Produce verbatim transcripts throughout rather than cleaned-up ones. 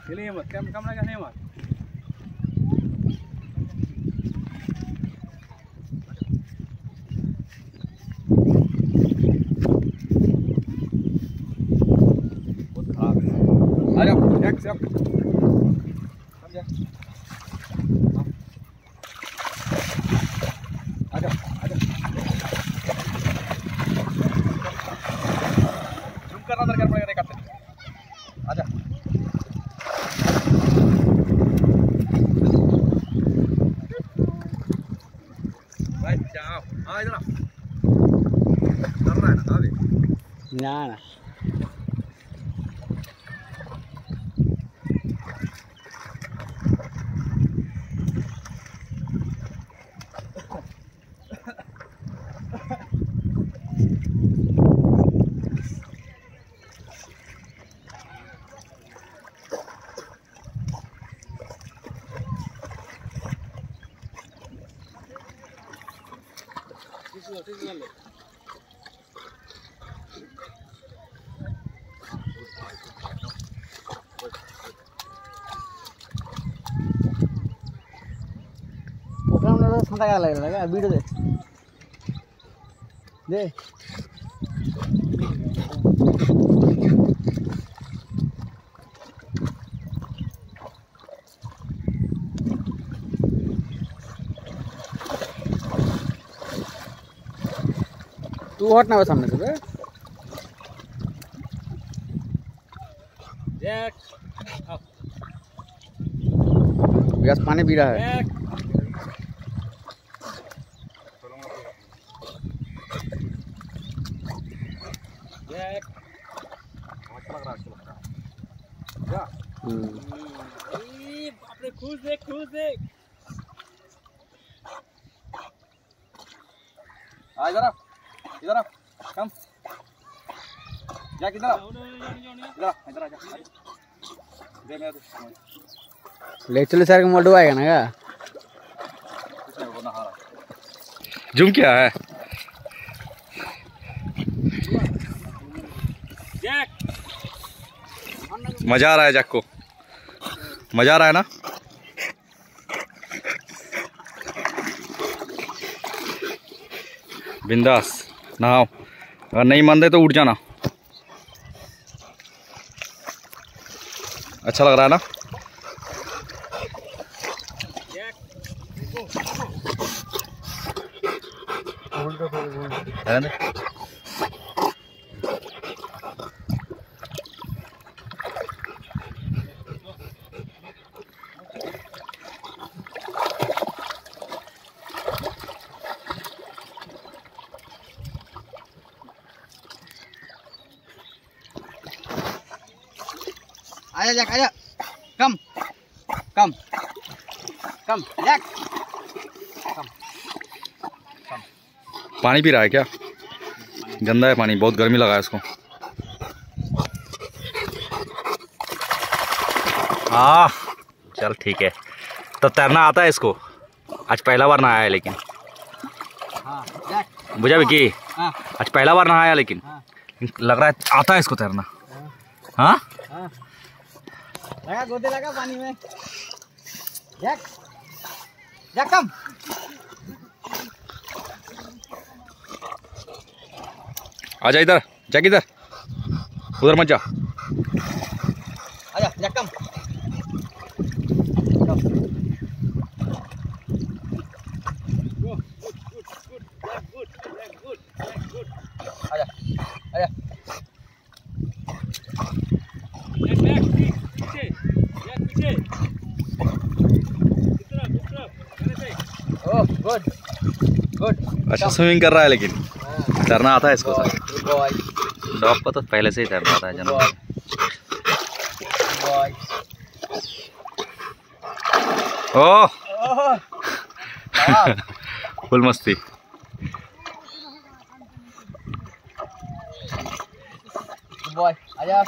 Sini mah, kam kam lagi nih mah. Ayo, jak siap. Kam jak. Ayo, ayo. Zoom करना दरकार पड़ेगा नहीं करते. आजा. भाई जाओ. आ इधर आ. कर रहा है ना अभी. ना ना. ठंडा क्या लग रहा है वीडियो दे दे तू हट ना सामने से बे गैस पानी पी रहा है अपने खुश देख खुश देख आ इधर आ इधर आ कम जा किधर आ इधर आ इधर आ जा दे मैं ले चले सर का मॉडल आएगा ना क्या जूम क्या है मजा आ रहा है जैक को मजा आ रहा है ना बिंदास नहाओ अगर नहीं मन दे तो उठ जाना अच्छा लग रहा है ना आजा जैक आजा कम कम कम जैक कम कम पानी पी रहा है क्या गंदा है पानी बहुत गर्मी लगा है इसको हाँ चल ठीक है तो तैरना आता है इसको आज पहला बार नहाया है लेकिन हाँ जैक बुझा विकी हाँ आज पहला बार नहाया लेकिन हाँ लग रहा है आता है इसको तैरना हाँ हाँ लगा गोते लगा पानी में जैक जैक कम आजा इधर जैक इधर उधर मत जा आजा जैक कम आजा आजा ओह गुड गुड अच्छा स्विमिंग कर रहा है लेकिन तैरना आता है इसको सर बॉय डॉग को तो पहले से ही तैरना आता है जन्म बॉय ओह ओह फुल मस्ती बॉय आजा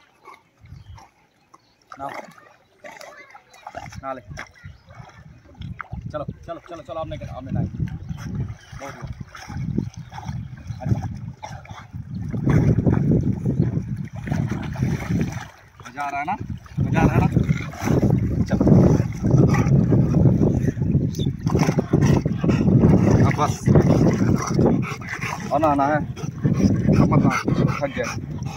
ना ना ले चलो चलो चलो चलो, आपने आपने ना बहुत हुआ। मजा आ रहा है ना, मजा आ रहा है ना। चलो अब बस आना आना है, मत ना थक गया।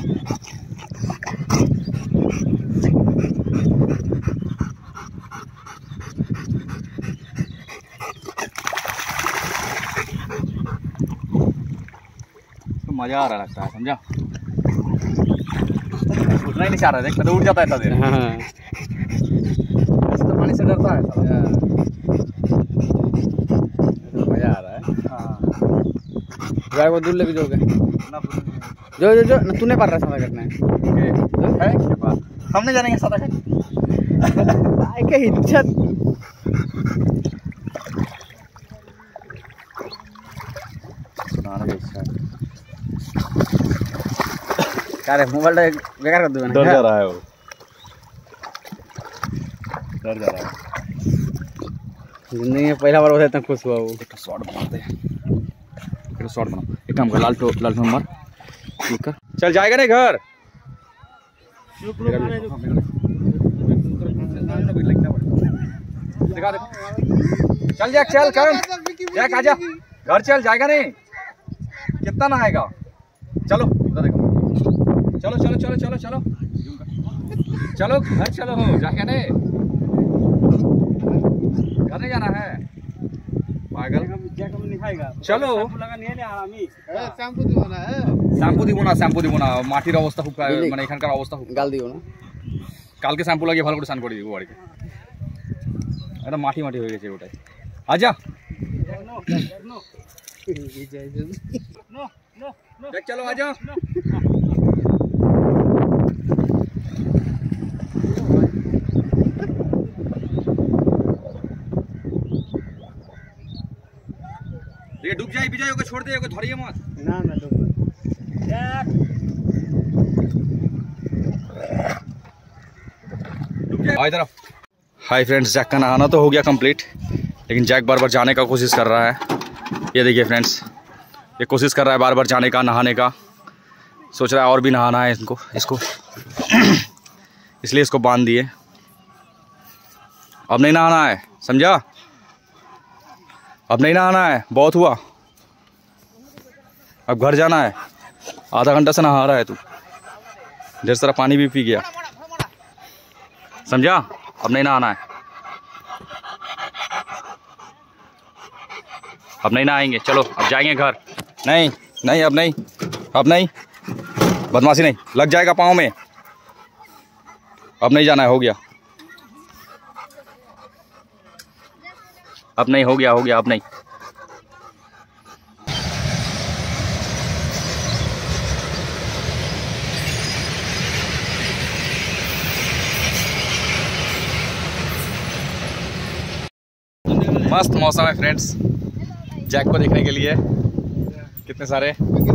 मजा आ रहा लगता है, समझा। उठना ही नहीं चाह रहा, देख तो उठ जाता है इतना देर। हाँ ऐसे तो पानी से डरता है साला। मजा आ रहा है। हाँ गाय को दूर लेके जाओगे ना, जो जो जो न, तू नहीं पढ़ रहा सादा करना है है क्या बात, हम नहीं जानेंगे सादा करने। आए के इज्जत सुनाना भी अच्छा है। क्या रे मोबाइल बेकार कर दूंगा डर जा रहा है वो, डर जा रहा है। जिंदगी में पहला बार होता है इतना खुश हुआ वो। एक शॉट बनाते हैं, एक शॉट बना। एक काम कर, लाल टो लाल टो मार, क्लिक कर। चल जाएगा नहीं घर। दिखा दे। चल जा, चल कर जा, आजा घर चल, जाएगा नहीं, कितना नहाएगा। चलो उधर देखो, चलो चलो चलो चलो चलो चलो घर चलो, जाएगा नहीं, घर नहीं जाना है पागल। चलो শ্যাম্পু দিব না, শ্যাম্পু দিব না, মাটির অবস্থা খুব মানে এখানকার অবস্থা খুব। গাল দিও না, কালকে শ্যাম্পু লাগিয়ে ভালো করে স্নান করে দিব বাড়িতে। এটা মাটি মাটি হয়ে গেছে ওটাই। আচ্ছা দেখ চলো আজা। ये डूब जाए विजय, ओके छोड़ दे, ओके धरिए मत ना ना डूब आओ इधर। हाय फ्रेंड्स, जैक का नहाना तो हो गया कंप्लीट, लेकिन जैक बार बार जाने का कोशिश कर रहा है। ये देखिए फ्रेंड्स, ये कोशिश कर रहा है बार बार जाने का, नहाने का, सोच रहा है और भी नहाना है इनको इसको इसलिए इसको बांध दिए। अब नहीं नहाना है, समझा, अब नहीं नहाना है, बहुत हुआ, अब घर जाना है। आधा घंटा से नहा रहा है तू, ढेर सारा पानी भी पी गया, समझा, अब नहीं नहाना है, अब नहीं नहाएंगे। चलो अब जाएंगे घर। नहीं नहीं अब नहीं, अब नहीं, बदमाशी नहीं, लग जाएगा पाँव में, अब नहीं जाना है, हो गया, अब नहीं, हो गया हो गया, अब नहीं। मस्त मौसम है फ्रेंड्स, जैक को देखने के लिए कितने सारे